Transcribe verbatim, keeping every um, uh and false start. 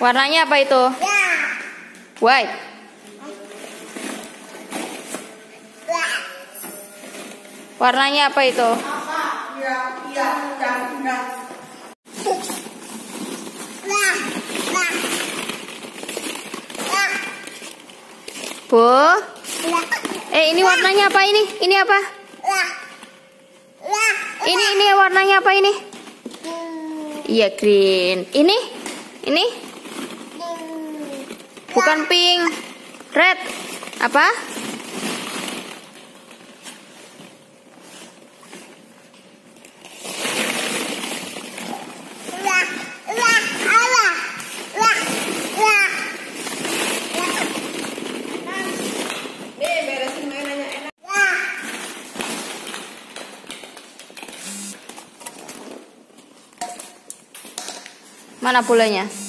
Warnanya apa itu? White. Warnanya apa itu? Bu, eh ini warnanya apa ini? Ini apa? Ini ini warnanya apa ini? Iya green. Ini? Ini? Bukan pink, red. Apa? Mana bolanya?